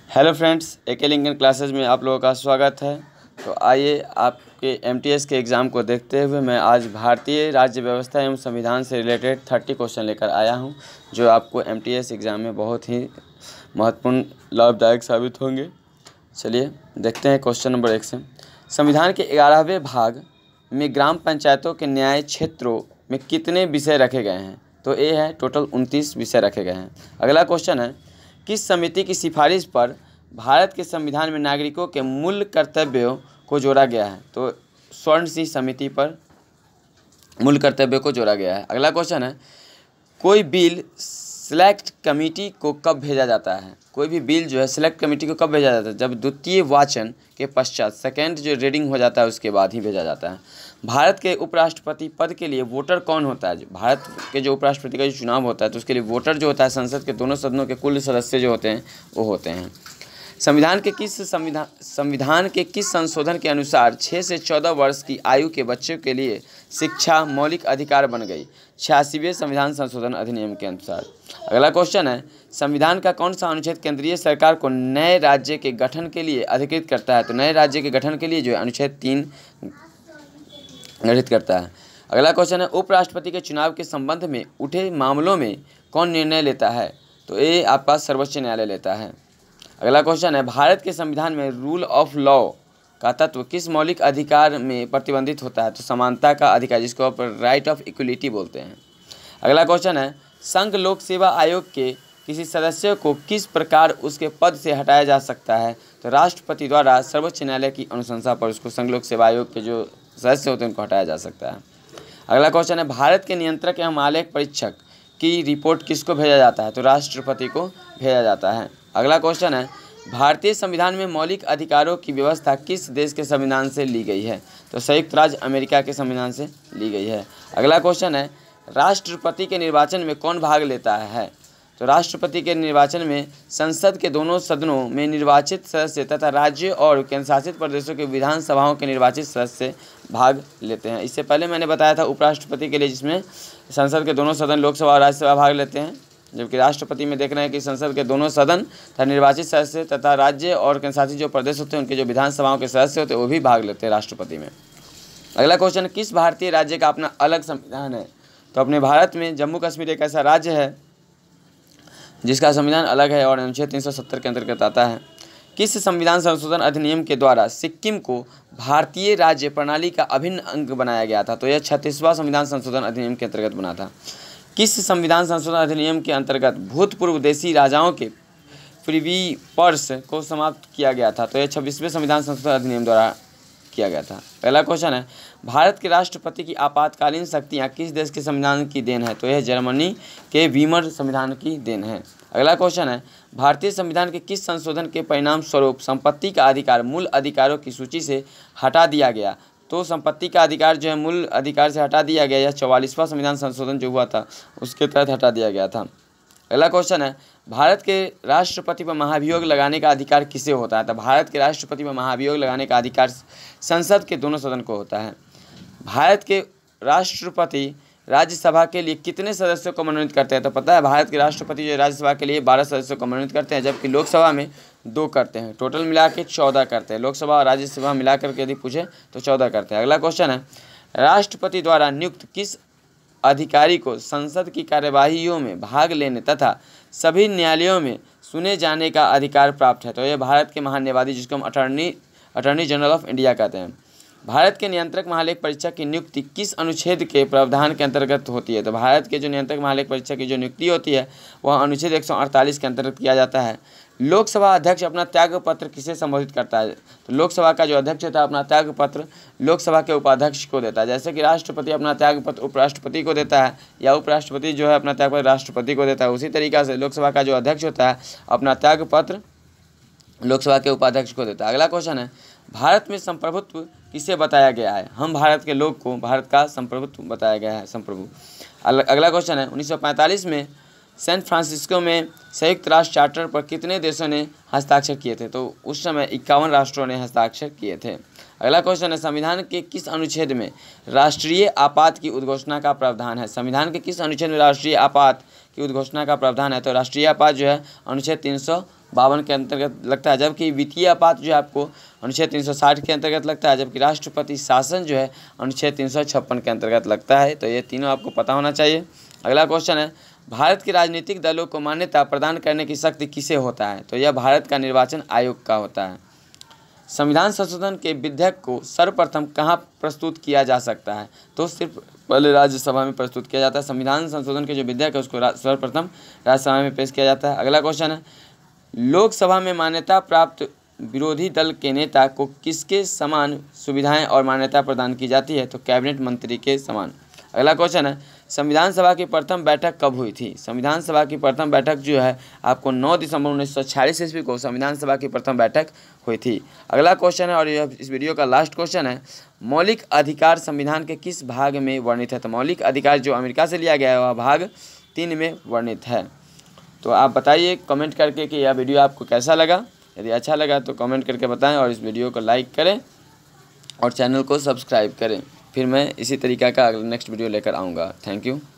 Hello friends, एके लिंगन classes में आप लोगों का स्वागत है। तो आइए आपके एमटीएस के एग्ज़ाम को देखते हुए मैं आज भारतीय राज्य व्यवस्था एवं संविधान से रिलेटेड 30 क्वेश्चन लेकर आया हूं, जो आपको एमटीएस एग्ज़ाम में बहुत ही महत्वपूर्ण लाभदायक साबित होंगे। चलिए देखते हैं क्वेश्चन नंबर 1 से। संविधान के 11वें भाग में ग्राम पंचायतों के न्याय क्षेत्रों में कितने विषय रखे गए हैं? तो ये है टोटल 29 विषय रखे गए हैं। अगला क्वेश्चन है, किस समिति की सिफारिश पर भारत के संविधान में नागरिकों के मूल कर्तव्यों को जोड़ा गया है? तो स्वर्ण सिंह समिति पर मूल कर्तव्यों को जोड़ा गया है। अगला क्वेश्चन है, कोई बिल सिलेक्ट कमेटी को कब भेजा जाता है? कोई भी बिल जो है सिलेक्ट कमेटी को कब भेजा जाता है? जब द्वितीय वाचन के पश्चात, सेकेंड जो रीडिंग हो जाता है उसके बाद ही भेजा जाता है। भारत के उपराष्ट्रपति पद के लिए वोटर कौन होता है? भारत के जो उपराष्ट्रपति का जो चुनाव होता है तो उसके लिए वोटर जो होता है, संसद के दोनों सदनों के कुल सदस्य जो होते हैं वो होते हैं। संविधान के किस संशोधन के अनुसार 6 से 14 वर्ष की आयु के बच्चों के लिए शिक्षा मौलिक अधिकार बन गई? 86वें संविधान संशोधन अधिनियम के अनुसार। अगला क्वेश्चन है, संविधान का कौन सा अनुच्छेद केंद्रीय सरकार को नए राज्य के गठन के लिए अधिकृत करता है? तो नए राज्य के गठन के लिए जो है अनुच्छेद 3 गठित करता है। अगला क्वेश्चन है, उपराष्ट्रपति के चुनाव के संबंध में उठे मामलों में कौन निर्णय लेता है? तो ये आपका सर्वोच्च न्यायालय लेता है। अगला क्वेश्चन है, भारत के संविधान में रूल ऑफ लॉ का तत्व किस मौलिक अधिकार में प्रतिबंधित होता है? तो समानता का अधिकार, जिसको आप राइट ऑफ इक्वलिटी बोलते हैं। अगला क्वेश्चन है, संघ लोक सेवा आयोग के किसी सदस्य को किस प्रकार उसके पद से हटाया जा सकता है? तो राष्ट्रपति द्वारा सर्वोच्च न्यायालय की अनुशंसा पर उसको संघ लोक सेवा आयोग के जो सदस्य होते हैं उनको हटाया जा सकता है। अगला क्वेश्चन है, भारत के नियंत्रक एवं आलेख परीक्षक की रिपोर्ट किसको भेजा जाता है? तो राष्ट्रपति को भेजा जाता है। अगला क्वेश्चन है, भारतीय संविधान में मौलिक अधिकारों की व्यवस्था किस देश के संविधान से ली गई है? तो संयुक्त राज्य अमेरिका के संविधान से ली गई है। अगला क्वेश्चन है, राष्ट्रपति के निर्वाचन में कौन भाग लेता है? तो राष्ट्रपति के निर्वाचन में संसद के दोनों सदनों में निर्वाचित सदस्य तथा राज्य और केंद्रशासित प्रदेशों के विधानसभाओं के निर्वाचित सदस्य भाग लेते हैं। इससे पहले मैंने बताया था उपराष्ट्रपति के लिए, जिसमें संसद के दोनों सदन लोकसभा और राज्यसभा भाग लेते हैं, जबकि राष्ट्रपति में देख रहे हैं कि संसद के दोनों सदन तथा निर्वाचित सदस्य तथा राज्य और केंद्रशासित जो प्रदेश होते हैं उनके जो विधानसभाओं के सदस्य होते हैं वो भी भाग लेते हैं राष्ट्रपति में। अगला क्वेश्चन, किस भारतीय राज्य का अपना अलग संविधान है? तो अपने भारत में जम्मू कश्मीर एक ऐसा राज्य है जिसका संविधान अलग है और अनुच्छेद 370 के अंतर्गत आता है। किस संविधान संशोधन अधिनियम के द्वारा सिक्किम को भारतीय राज्य प्रणाली का अभिन्न अंग बनाया गया था? तो यह 36वां संविधान संशोधन अधिनियम के अंतर्गत बना था। किस संविधान संशोधन अधिनियम के अंतर्गत भूतपूर्व देशी राजाओं के प्रिवी पर्स को समाप्त किया गया था? तो यह 26वें संविधान संशोधन अधिनियम द्वारा किया गया था। पहला क्वेश्चन है, भारत के राष्ट्रपति की आपातकालीन शक्तियां किस देश के संविधान की देन है? तो यह जर्मनी के वीमर संविधान की देन है। अगला क्वेश्चन है, भारतीय संविधान के किस संशोधन के परिणाम स्वरूप संपत्ति का अधिकार मूल अधिकारों की सूची से हटा दिया गया? तो संपत्ति का अधिकार जो है मूल अधिकार से हटा दिया गया। यह 44वां संविधान संशोधन जो हुआ था उसके तहत हटा दिया गया था। अगला क्वेश्चन है, भारत के राष्ट्रपति पर महाभियोग लगाने का अधिकार किसे होता है? तो भारत के राष्ट्रपति पर महाभियोग लगाने का अधिकार संसद के दोनों सदन को होता है। भारत के राष्ट्रपति राज्यसभा के लिए कितने सदस्यों को मनोनीत करते हैं? तो पता है, भारत के राष्ट्रपति जो राज्यसभा के लिए 12 सदस्यों को मनोनीत करते हैं, जबकि लोकसभा में 2 करते हैं। टोटल मिला के 14 करते हैं। लोकसभा और राज्यसभा मिलाकर के यदि पूछे तो 14 करते हैं। अगला क्वेश्चन है, राष्ट्रपति द्वारा नियुक्त किस अधिकारी को संसद की कार्यवाहियों में भाग लेने तथा सभी न्यायालयों में सुने जाने का अधिकार प्राप्त है? तो यह भारत के महान्यायवादी, जिसको हम अटॉर्नी जनरल ऑफ इंडिया कहते हैं। भारत के नियंत्रक महालेख परीक्षक की नियुक्ति किस अनुच्छेद के प्रावधान के अंतर्गत होती है? तो भारत के जो नियंत्रक महालेख परीक्षक की जो नियुक्ति होती है वह अनुच्छेद 148 के अंतर्गत किया जाता है। लोकसभा अध्यक्ष अपना त्याग पत्र किसे संबोधित करता है? तो लोकसभा का जो अध्यक्ष होता है अपना त्याग पत्र लोकसभा के उपाध्यक्ष को देता है। जैसे कि राष्ट्रपति अपना त्याग पत्र उपराष्ट्रपति को देता है या उपराष्ट्रपति जो है अपना त्याग पत्र राष्ट्रपति को देता है, उसी तरीक़ा से लोकसभा का जो अध्यक्ष होता है अपना त्याग पत्र लोकसभा के उपाध्यक्ष को देता है। अगला क्वेश्चन है, भारत में संप्रभुत्व किसे बताया गया है? हम भारत के लोग को भारत का संप्रभुत्व बताया गया है, संप्रभु। अगला क्वेश्चन है, 1945 में सैन फ्रांसिस्को में संयुक्त राष्ट्र चार्टर पर कितने देशों ने हस्ताक्षर किए थे? तो उस समय 51 राष्ट्रों ने हस्ताक्षर किए थे। अगला क्वेश्चन है, संविधान के किस अनुच्छेद में राष्ट्रीय आपात की उद्घोषणा का प्रावधान है? संविधान के किस अनुच्छेद में राष्ट्रीय आपात की उद्घोषणा का प्रावधान है, तो राष्ट्रीय आपात जो है अनुच्छेद 352 के अंतर्गत लगता है, जबकि वित्तीय आपात जो है आपको अनुच्छेद 360 के अंतर्गत लगता है, जबकि राष्ट्रपति शासन जो है अनुच्छेद 356 के अंतर्गत लगता है। तो ये तीनों आपको पता होना चाहिए। अगला क्वेश्चन है, भारत के राजनीतिक दलों को मान्यता प्रदान करने की शक्ति किसे होता है? तो यह भारत का निर्वाचन आयोग का होता है। संविधान संशोधन के विधेयक को सर्वप्रथम कहाँ प्रस्तुत किया जा सकता है? तो सिर्फ पहले राज्यसभा में प्रस्तुत किया जाता है। संविधान संशोधन के जो विधेयक है उसको सर्वप्रथम राज्यसभा में पेश किया जाता है। अगला क्वेश्चन है, लोकसभा में मान्यता प्राप्त विरोधी दल के नेता को किसके समान सुविधाएं और मान्यता प्रदान की जाती है? तो कैबिनेट मंत्री के समान। अगला क्वेश्चन है, संविधान सभा की प्रथम बैठक कब हुई थी? संविधान सभा की प्रथम बैठक जो है आपको 9 दिसंबर 1946 ईस्वी को संविधान सभा की प्रथम बैठक हुई थी। अगला क्वेश्चन है और यह इस वीडियो का लास्ट क्वेश्चन है, मौलिक अधिकार संविधान के किस भाग में वर्णित है? तो मौलिक अधिकार जो अमेरिका से लिया गया है वह भाग 3 में वर्णित है। तो आप बताइए कमेंट करके कि यह वीडियो आपको कैसा लगा। यदि अच्छा लगा तो कमेंट करके बताएं और इस वीडियो को लाइक करें और चैनल को सब्सक्राइब करें। फिर मैं इसी तरीका का नेक्स्ट वीडियो लेकर आऊँगा। Thank you.